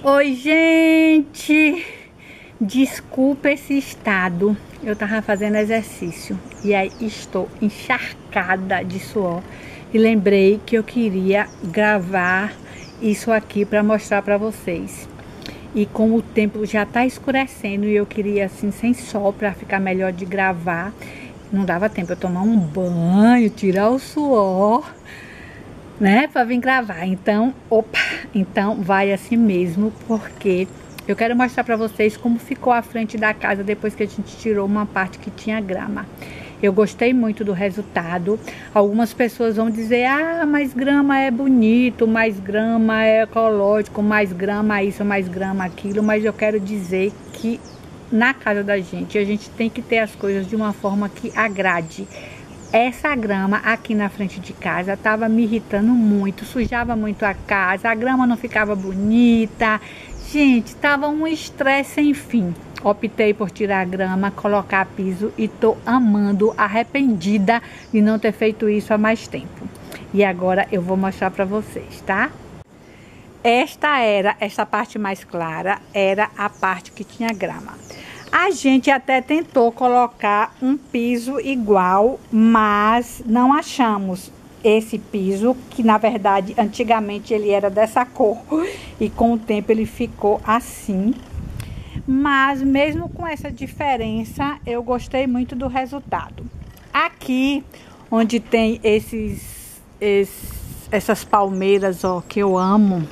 Oi, gente! Desculpa esse estado. Eu tava fazendo exercício e aí estou encharcada de suor. E lembrei que eu queria gravar isso aqui para mostrar para vocês. E com o tempo já tá escurecendo e eu queria assim sem sol para ficar melhor de gravar. Não dava tempo eu tomar um banho, tirar o suor, né, para vir gravar. Então, então vai assim mesmo, porque eu quero mostrar para vocês como ficou a frente da casa depois que a gente tirou uma parte que tinha grama. Eu gostei muito do resultado. Algumas pessoas vão dizer: ah, mais grama é bonito, mais grama é ecológico, mais grama isso, mais grama aquilo. Mas eu quero dizer que na casa da gente, a gente tem que ter as coisas de uma forma que agrade. Essa grama aqui na frente de casa estava me irritando muito, sujava muito a casa, a grama não ficava bonita. Gente, estava um estresse sem fim. Optei por tirar a grama, colocar piso e tô amando, arrependida de não ter feito isso há mais tempo. E agora eu vou mostrar para vocês, tá? Esta parte mais clara era a parte que tinha grama. A gente até tentou colocar um piso igual, mas não achamos esse piso, que na verdade antigamente ele era dessa cor e com o tempo ele ficou assim. Mas mesmo com essa diferença, eu gostei muito do resultado. Aqui onde tem essas palmeiras, ó, que eu amo,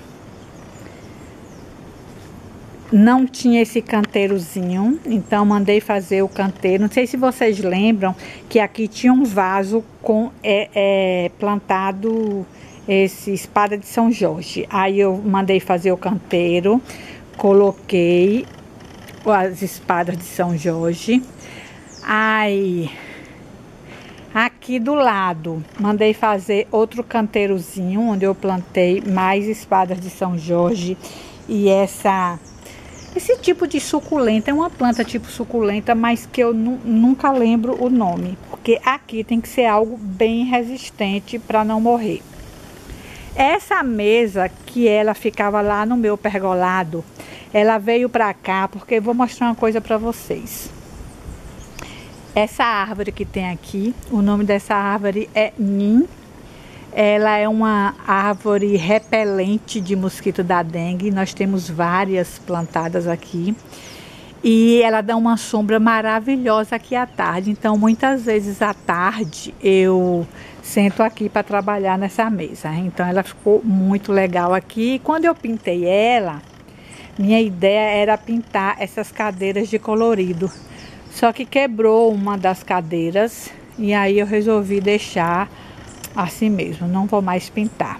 não tinha esse canteirozinho, então mandei fazer o canteiro. Não sei se vocês lembram que aqui tinha um vaso com plantado esse espada de São Jorge. Aí eu mandei fazer o canteiro, coloquei as espadas de São Jorge. Aí aqui do lado mandei fazer outro canteirozinho onde eu plantei mais espadas de São Jorge e esse tipo de suculenta. É uma planta tipo suculenta, mas que eu nunca lembro o nome, porque aqui tem que ser algo bem resistente para não morrer. Essa mesa que ela ficava lá no meu pergolado, ela veio para cá porque eu vou mostrar uma coisa para vocês. Essa árvore que tem aqui, o nome dessa árvore é Nim. Ela é uma árvore repelente de mosquito da dengue. Nós temos várias plantadas aqui. E ela dá uma sombra maravilhosa aqui à tarde. Então, muitas vezes à tarde, eu sento aqui para trabalhar nessa mesa. Então, ela ficou muito legal aqui. E quando eu pintei ela, minha ideia era pintar essas cadeiras de colorido. Só que quebrou uma das cadeiras. E aí eu resolvi deixar assim mesmo, não vou mais pintar.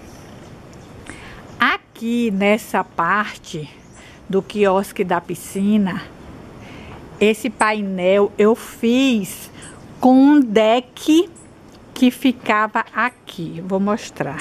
Aqui nessa parte do quiosque da piscina, esse painel eu fiz com um deck que ficava aqui. Vou mostrar.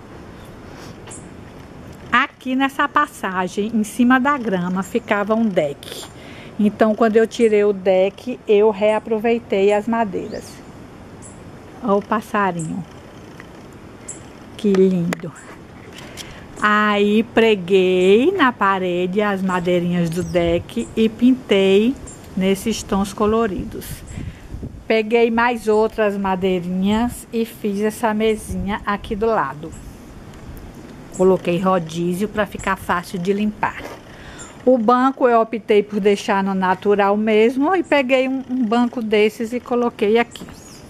Aqui nessa passagem, em cima da grama, ficava um deck. Então, quando eu tirei o deck, eu reaproveitei as madeiras. Olha o passarinho. Que lindo. Aí preguei na parede as madeirinhas do deck e pintei nesses tons coloridos. Peguei mais outras madeirinhas e fiz essa mesinha aqui do lado. Coloquei rodízio para ficar fácil de limpar. O banco eu optei por deixar no natural mesmo e peguei um banco desses e coloquei aqui.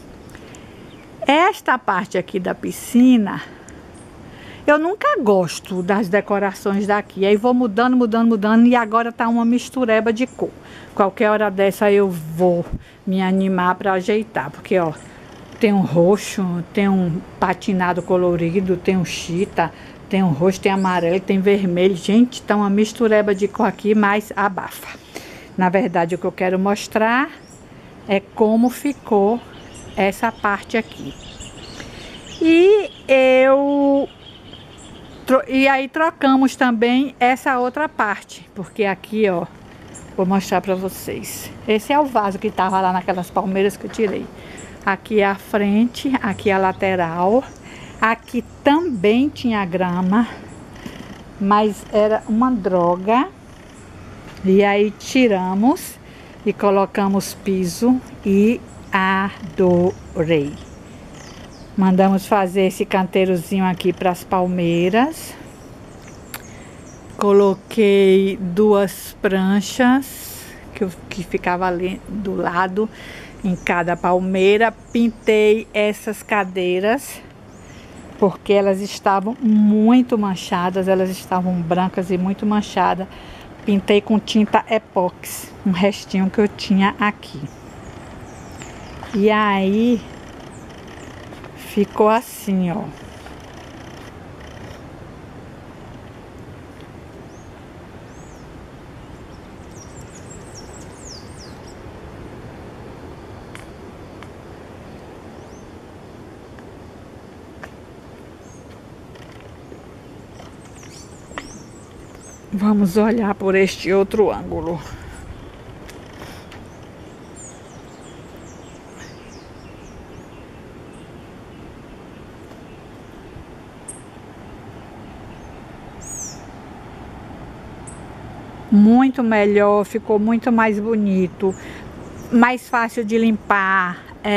Esta parte aqui da piscina, eu nunca gosto das decorações daqui. Aí vou mudando e agora tá uma mistureba de cor. Qualquer hora dessa eu vou me animar para ajeitar. Porque, ó, tem um roxo, tem um patinado colorido, tem um chita, tem um roxo, tem amarelo, tem vermelho. Gente, tá uma mistureba de cor aqui, mas abafa. Na verdade, o que eu quero mostrar é como ficou essa parte aqui. E aí trocamos também essa outra parte, porque aqui, ó, vou mostrar para vocês. Esse é o vaso que tava lá naquelas palmeiras que eu tirei. Aqui é a frente, aqui é a lateral. Aqui também tinha grama. mas era uma droga. E aí tiramos e colocamos piso e adorei. Mandamos fazer esse canteirozinho aqui para as palmeiras. Coloquei 2 pranchas que ficava ali do lado em cada palmeira. Pintei essas cadeiras porque elas estavam muito manchadas, elas estavam brancas e muito manchadas. Pintei com tinta epóxi, um restinho que eu tinha aqui. E aí ficou assim, ó. Vamos olhar por este outro ângulo. Muito melhor, ficou muito mais bonito, mais fácil de limpar,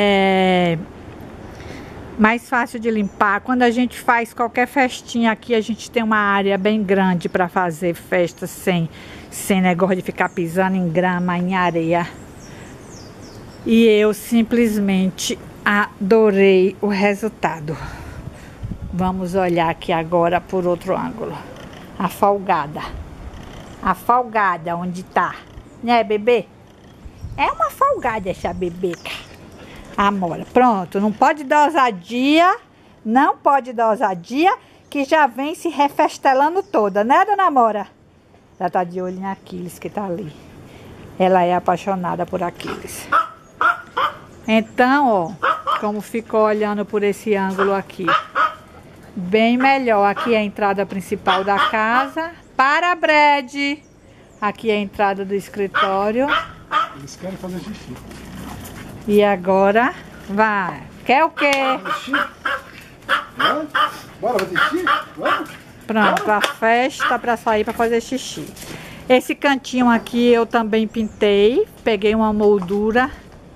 mais fácil de limpar. Quando a gente faz qualquer festinha aqui, a gente tem uma área bem grande para fazer festa sem negócio de ficar pisando em grama, em areia. E eu simplesmente adorei o resultado. Vamos olhar aqui agora por outro ângulo. A folgada. A folgada onde tá, né, bebê? É uma folgada essa bebeca. Amora, pronto, não pode dar ousadia, não pode dar ousadia, que já vem se refestelando toda, né, dona Amora? Ela tá de olho em Aquiles, que tá ali. Ela é apaixonada por Aquiles. Então, ó, como ficou olhando por esse ângulo aqui. Bem melhor. Aqui é a entrada principal da casa. Para, Brad! Aqui é a entrada do escritório. Eles querem fazer xixi. E agora, vai. Quer o quê? Bora fazer xixi? Vamos? Pronto, a festa para sair para fazer xixi. Esse cantinho aqui eu também pintei. Peguei uma moldura.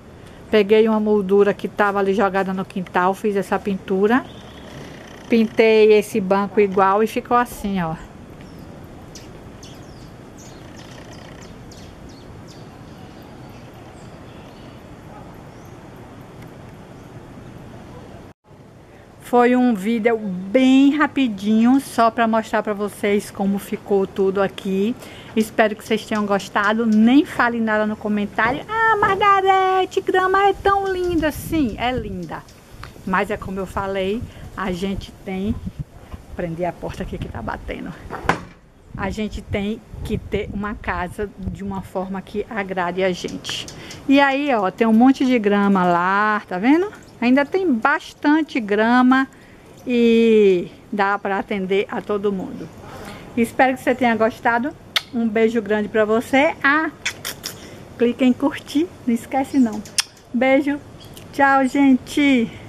Que estava ali jogada no quintal. Fiz essa pintura. Pintei esse banco igual e ficou assim, ó. Foi um vídeo bem rapidinho, só para mostrar para vocês como ficou tudo aqui. Espero que vocês tenham gostado. Nem falem nada no comentário. Ah, Margarete, grama é tão linda. Sim, é linda. Mas é como eu falei, a gente tem... Prender a porta aqui que tá batendo. A gente tem que ter uma casa de uma forma que agrade a gente. E aí, ó, tem um monte de grama lá, tá vendo? Ainda tem bastante grama e dá para atender a todo mundo. Espero que você tenha gostado. Um beijo grande para você. Ah, clica em curtir, não esquece não. Beijo, tchau, gente.